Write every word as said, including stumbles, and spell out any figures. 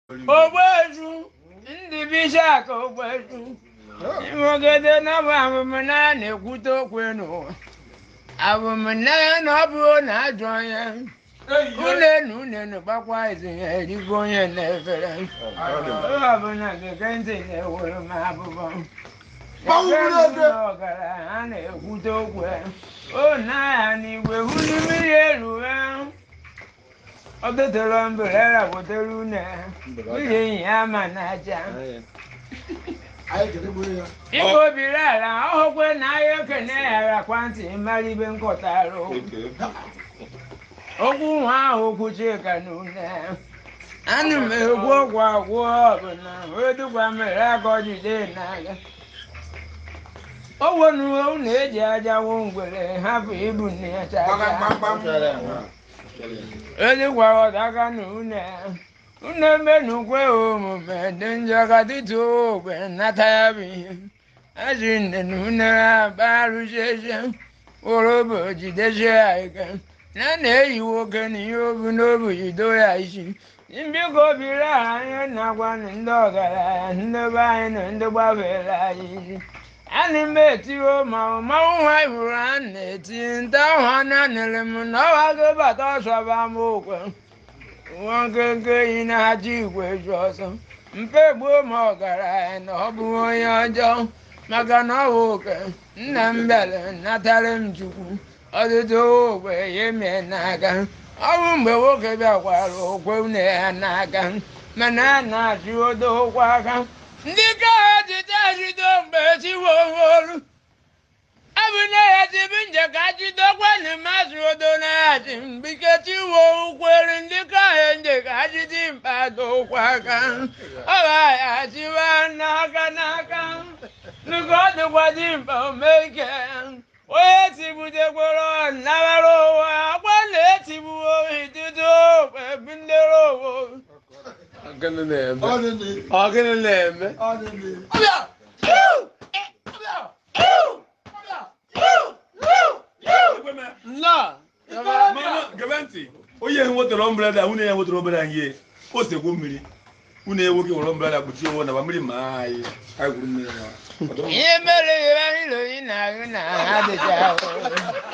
Ogbeju ndị bishak ogbeju nwogede na bụ abụmna na-ekwute okwu n'ụwa abụmna na ọ bụrụ na ajọ onye unenu unenu gbakwa izinye erigo onye na-efere ọbụna gege ntị na-ewere m abụbọ ọgaranya a na-ekwute okwu o na-aya n'igwe hụ mmiri eruwe ọ dọtara mberera wetara une mmiri enyi ya ma n'aja Igbo biri ala ọhụkwe na ahịa ekene ghara kwantị mara ibe nkọtara okwu nwa ahụ okwu Chika na une anụ m egwu ọgwụ agwụ ọbụla wedukwa mere aka ọjide n'aga o wenuo na eji ajawo ngwere hapụ ibu nne ya chacha eligwa ọdaga na une une menukwe omume dị njọ ka dịtụ ogbe nata ya bụ ihe aji nne na une abarụcheche orobo jideche ya ike na na-eyi nwoke na ihe obu n'obu jido ya isi mbiko biri anyị na-agwa ndị ọgaranya ndị be anyị na ndị gbafere anyị isi anyị metiwo ma mmanwụ nwa hụrụ a na-eti nta ahụ a na-anịrị m na ọwa gịbata ọsọba m okwe nwoke nke yi na-achọ igwe ju ọsọ mpe gbuo ma ọgaranya na ọ bụ onye ọjọọ maka na ọ bụ oke nna m bịara natara m chukwu ọtụtụ ogbe ya emee n'aka ọ bụ mgbe nwoke bịakwara okwe une ya n'aka mana a na-achị odo ụkwụ aka ndị ka ha jide ajido mgbe chiwo olu abụ na ya tibi nje ka jidokwa na mmasị odo na-achị mbike chiwo ukwere ndị ka ha nje ka jide mkpado ụkwụ aka ọ ga-ya chiwa n'aka n'aka nuka ọ dịkwa dị mkpa omeke onye tibutekwara nnabara ụwa akwa na-etigbuo itutu okpe bindere owo Ogene na-eme. Ogene na-eme. Nna. Gebe ntị. Onye nwetara ọmbrada, nwunye ya nwetara obere ihe. O sekwu mmiri. Nwunye nwoke nwere ọmbrada kpuchie onwe na ma mmiri ma anyị. Anyị gwuru mmiri na. Ihe mere ihe anyị lụrụ na-ahụ na ha dịcha ahụ.